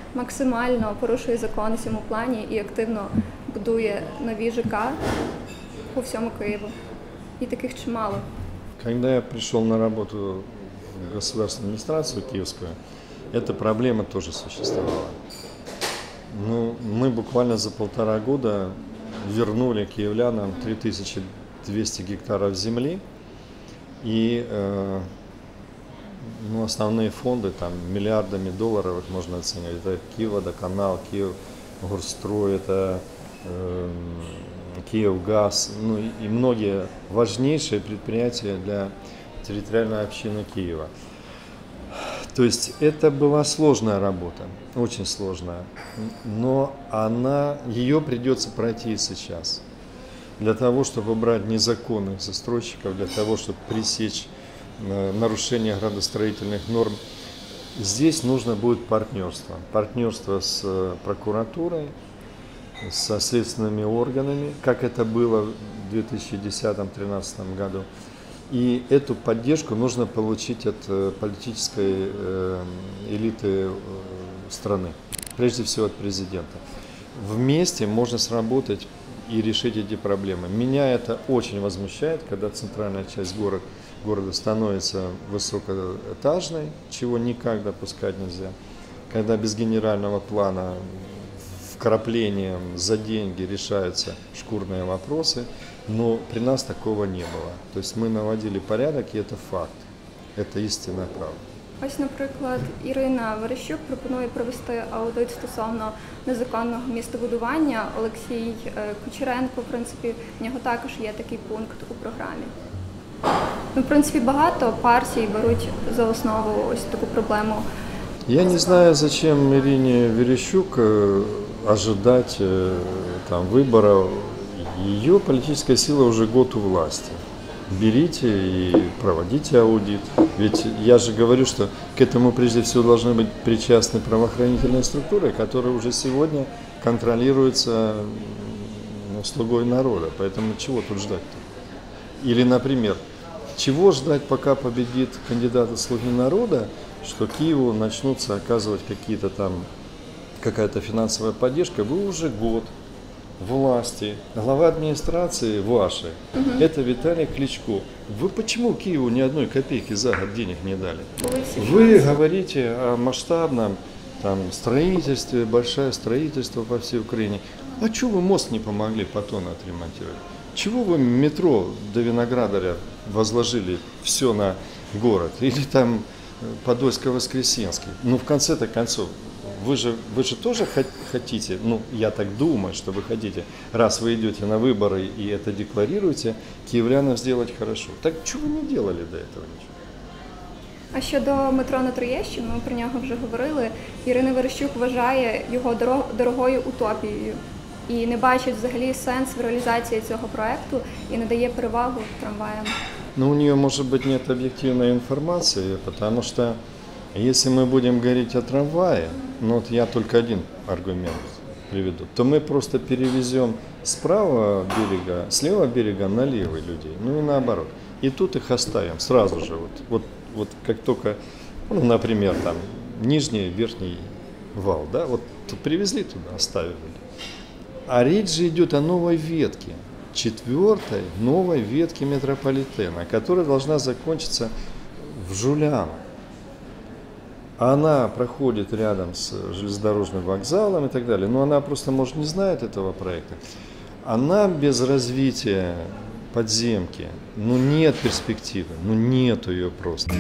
максимально порушує закон у цьому плані і активно будує нові ЖК по всьому Києву. І таких чимало. Когда я пришел на работу в государственную администрацию киевскую, эта проблема тоже существовала. Ну, мы буквально за 1,5 года вернули киевлянам 3200 гектаров земли и ну, основные фонды там миллиардами долларов их можно оценивать. Это Киевводоканал, Киевгорстрой, это Киевгаз, ну и многие важнейшие предприятия для территориальной общины Киева. То есть это была сложная работа, очень сложная, но ее придется пройти и сейчас. Для того, чтобы убрать незаконных застройщиков, для того, чтобы пресечь нарушение градостроительных норм, здесь нужно будет партнерство. Партнерство с прокуратурой, со следственными органами, как это было в 2010-2013 году. И эту поддержку нужно получить от политической элиты страны, прежде всего от президента. Вместе можно сработать и решить эти проблемы. Меня это очень возмущает, когда центральная часть города становится высокоэтажной, чего никак допускать нельзя. Когда без генерального плана вкраплением за деньги решаются шкурные вопросы, но при нас такого не было. То есть мы наводили порядок, и это факт, это истинная правда. Ось, наприклад, Ірина Верещук пропонує провести аудит стосовно незаконного містобудування. Олексій Кучеренко, в принципі, в нього також є такий пункт у програмі. Ну, в принципі, багато партій беруть за основу ось таку проблему. Я не знаю, зачем Ирине Верещук ожидать там, выборов. Ее политическая сила уже год у власти. Берите и проводите аудит. Ведь я же говорю, что к этому прежде всего должны быть причастны правоохранительные структуры, которые уже сегодня контролируются слугой народа. Поэтому чего тут ждать-то? Или, например, чего ждать, пока победит кандидат от «Слуги народа», что Киеву начнутся оказывать какая-то финансовая поддержка? Вы уже год власти, глава администрации вашей, это Виталий Кличко. Вы почему Киеву ни одной копейки за год денег не дали? Вы говорите о масштабном строительстве, большое строительство по всей Украине. А чего вы мост не помогли Патона отремонтировать? Чего вы метро до Виноградаря возложили все на город? Или там Подольско-Воскресенский? Ну, в конце-то концов, вы же тоже хотите, ну, я так думаю, что вы хотите, раз вы идете на выборы и это декларируете, киевлянам сделать хорошо. Так чего вы не делали до этого ничего? А щодо метро на Троєщину, ми про нього вже говорили, Ірина Верещук вважає його дорогою утопією і не бачить взагалі сенс в реалізації цього проекту і надає перевагу трамваям. Ну, у нее, может быть, нет объективной информации, потому что если мы будем говорить о трамвае, ну вот я только один аргумент приведу, то мы просто перевезем с правого берега, с левого берега на левый людей, ну и наоборот. И тут их оставим сразу же, вот как только, ну, например, там нижний, верхний вал, да, вот привезли туда, оставили. А речь же идет о новой ветке, 4-й новой ветке метрополитена, которая должна закончиться в Жулянах. Она проходит рядом с железнодорожным вокзалом и так далее, но она просто, может, не знает этого проекта. Она без развития подземки, ну нет перспективы, ну нету ее просто.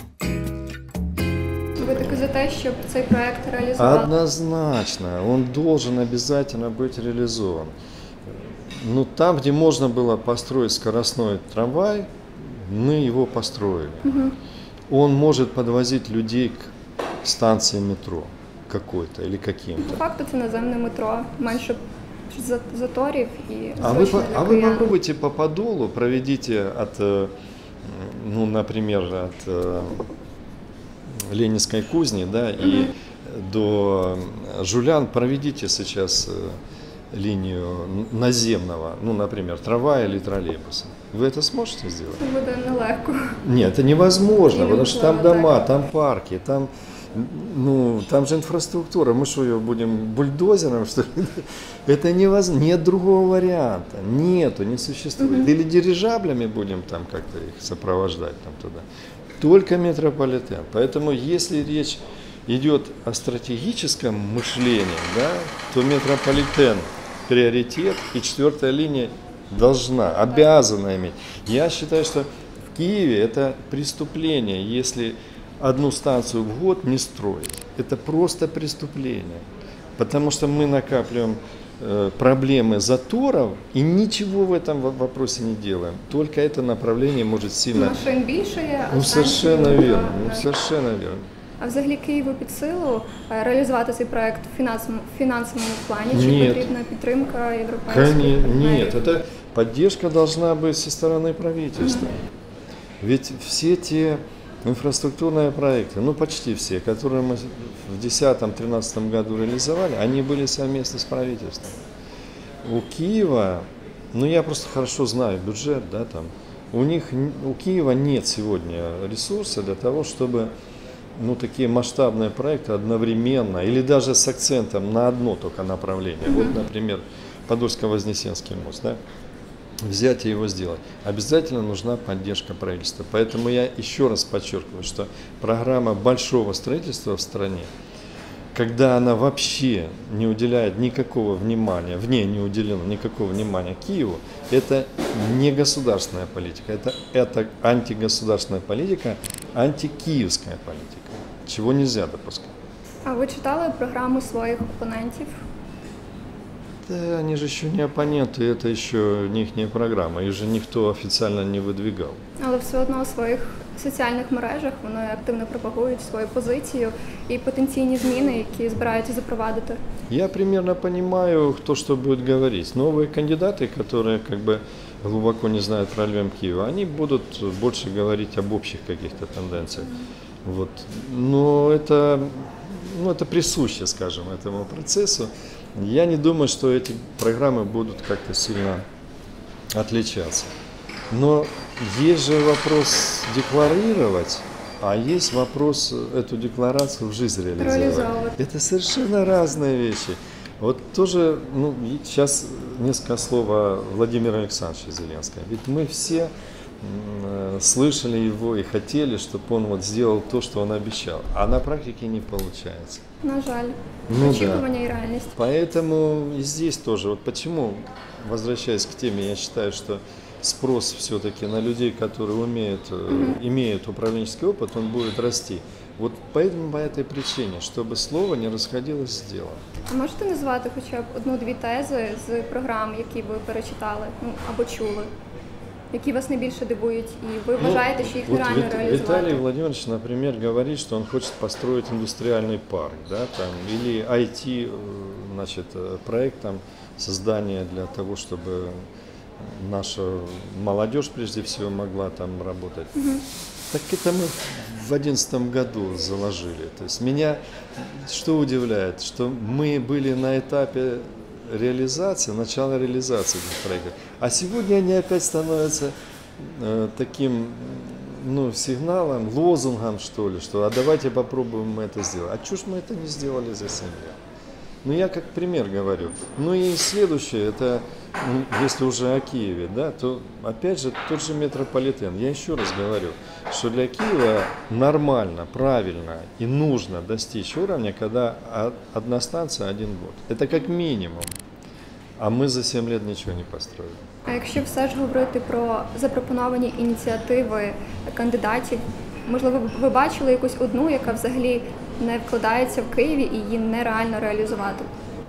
Ви таки за те, щоб цей проект реалізували? Однозначно, он должен обязательно быть реализован. Ну там, где можно было построить скоростной трамвай, мы его построили. Он может подвозить людей к станции метро какой-то или каким-то. По факту це наземне метро, менше заторів і А вы попробуйте по Подолу, проведите ну, например, от Ленинской кузни, да, и до Жулян, проведите сейчас линию наземного, ну, например, трамвая или троллейбуса. Вы это сможете сделать? Це буде нелегко. Нет, это невозможно, потому что там дома, там парки, там Ну, там же инфраструктура, мы что, ее будем бульдозером, что ли? Это невозможно, нет другого варианта, нету, не существует. Или дирижаблями будем там как-то их сопровождать там туда. Только метрополитен. Поэтому если речь идет о стратегическом мышлении, да, то метрополитен приоритет, и 4-я линия должна, обязана иметь. Я считаю, что в Киеве это преступление, если одну станцию в год не строить. Это просто преступление. Потому что мы накапливаем проблемы заторов и ничего в этом вопросе не делаем. Только это направление может сильно... Машин більше є, а Ну, станцій совершенно немає. верно. Ну, совершенно верно. А взагалі Києву під силу реалізувати цей проект в фінансовому плані? Чи Нет. потрібна підтримка європейських Нет, партнерів? это поддержка должна быть со стороны правительства. Ведь все те инфраструктурные проекты, ну почти все, которые мы в 2010-2013 году реализовали, они были совместно с правительством. У Киева, ну я просто хорошо знаю бюджет, да, там, у Киева нет сегодня ресурса для того, чтобы ну, такие масштабные проекты одновременно или даже с акцентом на одно только направление. Вот, например, Подольско-Вознесенский мост, да, взять и его сделать. Обязательно нужна поддержка правительства. Поэтому я еще раз подчеркиваю, что программа большого строительства в стране, когда она вообще не уделяет никакого внимания, в ней не уделено никакого внимания Киеву, это не государственная политика, это антигосударственная политика, антикиевская политика, чего нельзя допускать. А ви читали програму своїх опонентів? Да, они же еще не оппоненты, это еще не их программа, их же никто официально не выдвигал. Але все одно у своїх соціальних мережах вони активно пропагують свою позицію і потенційні зміни, які збираються запровадити. Я примерно понимаю, кто что будет говорить. Новые кандидаты, которые как бы глубоко не знают проблем Киева, они будут больше говорить об общих каких-то тенденциях. Вот. Но это присуще, скажем, этому процессу. Я не думаю, что эти программы будут как-то сильно отличаться. Но есть же вопрос декларировать, а есть вопрос эту декларацию в жизнь реализовать. Это совершенно разные вещи. Вот тоже, ну, сейчас несколько слов о Владимире Александровиче Зеленском. Ведь мы все слышали его и хотели, чтобы он вот сделал то, что он обещал. А на практике не получается. На жаль, Ну очікування і реальність. Поэтому и здесь тоже, вот почему, возвращаясь к теме, я считаю, что спрос все-таки на людей, которые имеют управленческий опыт, он будет расти. Вот поэтому по этой причине, чтобы слово не расходилось с делом. А можете назвати хоча б одну-дві тези з програм, які ви перечитали, ну або чули, які вас найбільше дивують, і ви вважаєте, що їх Вот нереально Виталий реалізувати? Владимирович, например, говорит, что он хочет построить индустриальный парк, да, там, или IT, значит, проект там, создания для того, чтобы наша молодежь прежде всего могла там работать. Так это мы в 2011 году заложили. То есть меня что удивляет, что мы были на этапе реализации, начала реализации этих проектов, а сегодня они опять становятся таким, ну, сигналом, лозунгом, что ли, что а давайте попробуем мы это сделать. А чего ж мы это не сделали за 7 лет? Ну, я как пример говорю. Ну и следующее, это, ну, если уже о Киеве, да, то опять же тот же метрополитен. Я еще раз говорю, что для Киева нормально, правильно и нужно достичь уровня, когда одна станция один год. Это как минимум. А мы за 7 лет ничего не построили. А якщо все ж говорити про запропоновані ініціативи кандидатів, можливо, ви бачили якусь одну, яка взагалі не вкладається в Києві і її нереально реалізувати?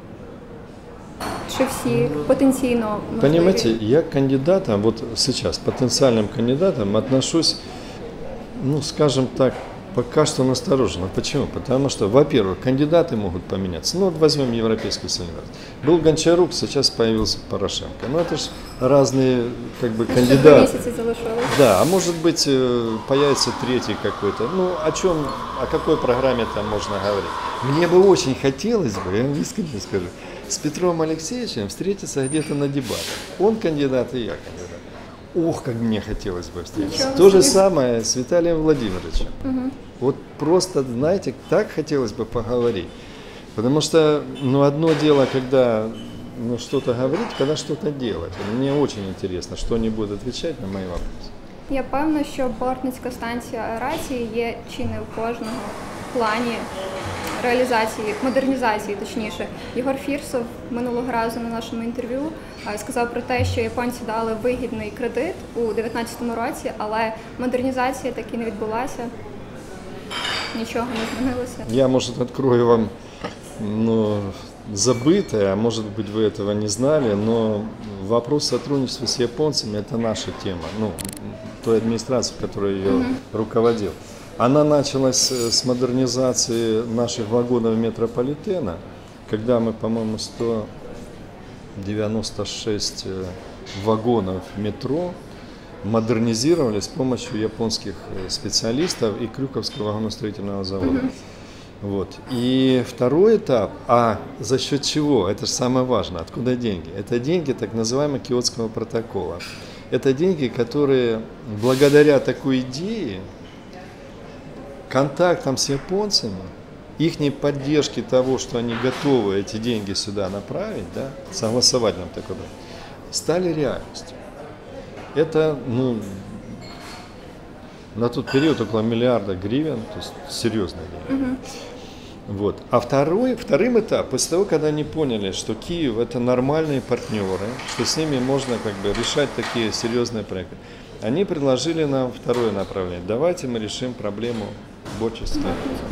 Чи всі потенційно можливі? Понимаете, я к кандидатам, вот сейчас, потенциальным кандидатам отношусь, ну, скажем так, пока что настороженно. Почему? Потому что, во-первых, кандидаты могут поменяться. Ну, вот возьмем Европейский солидарность. Был Гончарук, сейчас появился Порошенко. Ну, это же разные, как бы, Ще 2 кандидаты. місяці залишилось. Да, а может быть появится третий какой-то. Ну, о какой программе там можно говорить? Мне бы очень хотелось бы, я вам искренне скажу, с Петром Алексеевичем встретиться где-то на дебатах. Он кандидат и я кандидат. Ох, как мне хотелось бы встретиться. Ничего То же себе. самое с Виталием Владимировичем. Вот просто, знаете, так хотелось бы поговорить. Потому что, ну, одно дело, когда что-то говорить, когда что-то делать. Мне очень интересно, что они будут отвечать на мои вопросы. Я певна, що Бортницька станція аерації є чи не в кожного плані реалізації, модернізації, точніше. Єгор Фірсов минулого разу на нашому інтерв'ю сказав про те, що японці дали вигідний кредит у 2019 році, але модернізація таки не відбулася, нічого не змінилося. Я, может, открою вам забытое, а может быть вы этого не знали, но вопрос сотрудничества с японцами – это наша тема, той администрации, которая ее руководил. Она началась с модернизации наших вагонов метрополитена, когда мы, по-моему, 196 вагонов метро модернизировали с помощью японских специалистов и Крюковского вагоностроительного завода. Вот. И второй этап, за счет чего, это же самое важное, откуда деньги? Это деньги так называемого Киотского протокола. Это деньги, которые благодаря такой идее, контактам с японцами, их поддержке того, что они готовы эти деньги сюда направить, да, согласовать нам такое, стали реальностью. Это, на тот период около миллиарда гривен, то есть серьезные деньги. Вот. А вторым этапом, после того, когда они поняли, что Киев – это нормальные партнеры, что с ними можно решать такие серьезные проекты, они предложили нам второе направление. Давайте мы решим проблему бочечных,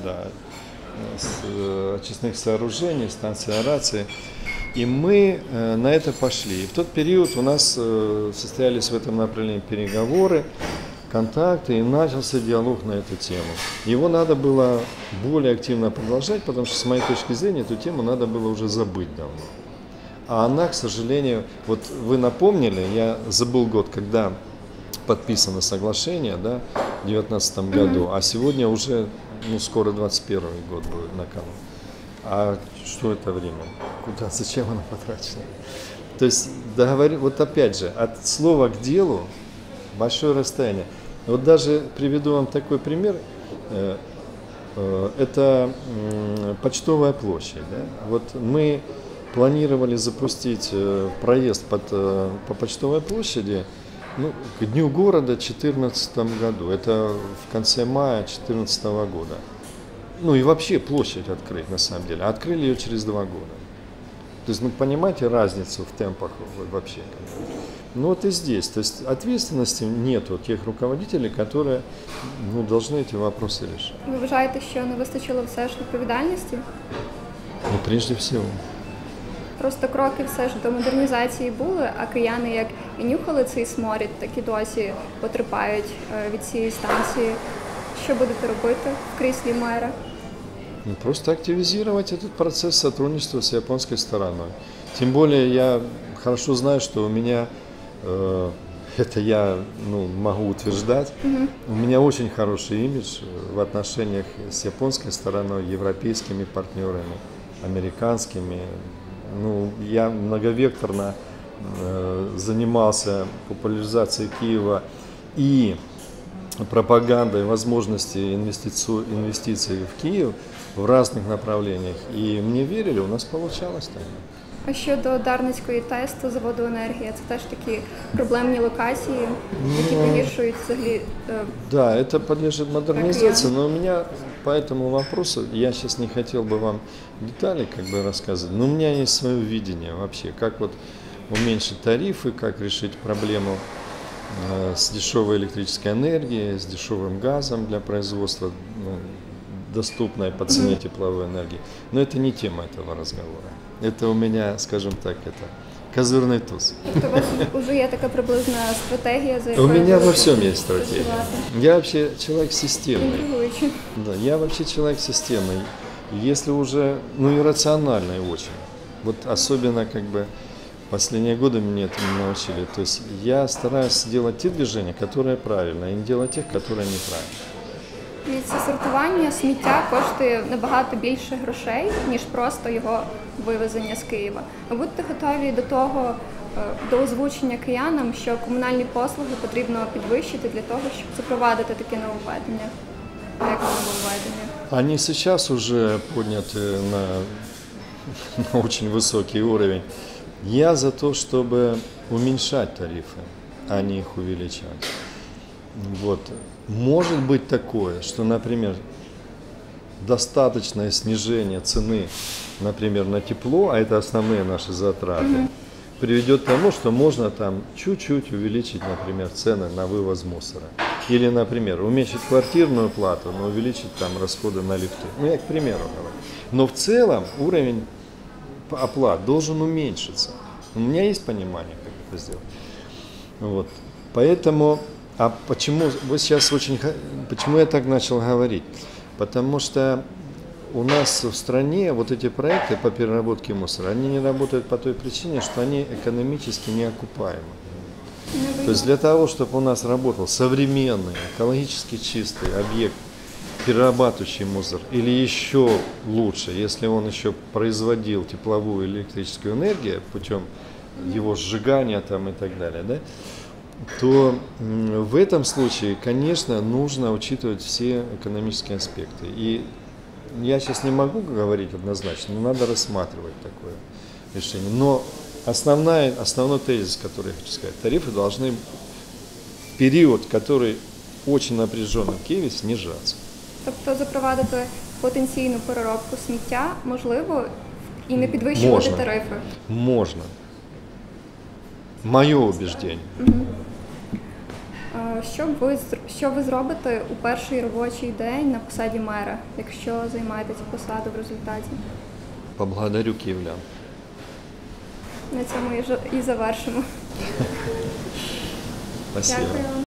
очистных сооружений, станции аэрации. И мы на это пошли. И в тот период у нас состоялись в этом направлении переговоры, контакты, и начался диалог на эту тему. Его надо было более активно продолжать, потому что, с моей точки зрения, эту тему надо было уже забыть давно. А она, к сожалению, вот вы напомнили, я забыл год, когда подписано соглашение, да, в 2019 году, а сегодня уже, скоро 21 год будет на кону. А что это время? Куда, зачем оно потрачено? То есть, вот опять же, от слова к делу большое расстояние. Вот даже приведу вам такой пример. Это Почтовая площадь. Да? Вот мы планировали запустить проезд по Почтовой площади к Дню города в 2014 году. Это в конце мая 2014 года. И вообще площадь открыть на самом деле. Открыли ее через 2 года. То есть, понимаете разницу в темпах вообще? Вот и здесь. То есть ответственности нет у тех руководителей, которые должны эти вопросы решать. Ви вважаєте, що не вистачило все ж відповідальності? Прежде всего. Просто кроки все ж до модернізації були, а кияни як і нюхали цей сморід, так і досі потерпають від цієї станції. Що будете робити в кріслі мера? Просто активизировать этот процесс сотрудничества с японской стороной. Тем более я хорошо знаю, что у меня, это я могу утверждать, у меня очень хороший имидж в отношениях с японской стороной, европейскими партнерами, американскими. Я многовекторно занимался популяризацией Киева и пропагандой возможности инвестиций в Киев в разных направлениях. И мне верили, у нас получалось так. А щодо Дарницької ТЕС та заводу «Енергія», це теж такі проблемні локації, які погіршують взагалі? Да, это подлежит модернизации, но у меня по этому вопросу, я сейчас не хотел бы вам детали рассказывать, но у меня есть свое видение вообще, как уменьшить тарифы, как решить проблему с дешевой электрической энергией, с дешевым газом для производства, доступной по цене тепловой энергии. Но это не тема этого разговора. Это у меня, скажем так, это козырный туз. Тобто у вас вже є така приблизна стратегія, за якою... У меня во всем есть стратегия. Я вообще человек системный. Да, я вообще человек системный. Если уже, и рациональный очень. Вот особенно последние годы меня этому научили. То есть я стараюсь делать те движения, которые правильно, и не делать тех, которые неправильно. Це сортування сміття коштує набагато більше грошей, ніж просто його вивезення з Києва. Ви будете готові до озвучення киянам, що комунальні послуги потрібно підвищити для того, щоб запровадити таке нововведення? Як вони були введені? Они сейчас уже подняты на очень высокий уровень. Я за то, чтобы уменьшать тарифы, а не их увеличивать. Вот. Может быть такое, что, например, достаточное снижение цены, например, на тепло, а это основные наши затраты, приведет к тому, что можно там чуть-чуть увеличить, например, цены на вывоз мусора. Или, например, уменьшить квартирную плату, но увеличить там расходы на лифты. Ну, я к примеру говорю. Но в целом уровень оплат должен уменьшиться. У меня есть понимание, как это сделать. Вот. Поэтому, а почему вы сейчас почему я так начал говорить? Потому что у нас в стране вот эти проекты по переработке мусора, они не работают по той причине, что они экономически неокупаемы. То есть для того, чтобы у нас работал современный, экологически чистый объект, перерабатывающий мусор, или еще лучше, если он еще производил тепловую и электрическую энергию путем его сжигания там и так далее, да, то в этом случае, конечно, нужно учитывать все экономические аспекты. И я сейчас не могу говорить однозначно, но надо рассматривать такое решение. Но основной тезис, который я хочу сказать, тарифы должны в период, который очень напряженный в Киеве, снижаться. Тобто запровадити потенційну переробку сміття можливо і не підвищувати тарифи? Можно. Мое убеждение. Що ви зробите у перший робочий день на посаді мера, якщо займаєте цю посаду в результаті? Поблагодарю киевлян. На цьому і завершимо. Спасибо. Дякую.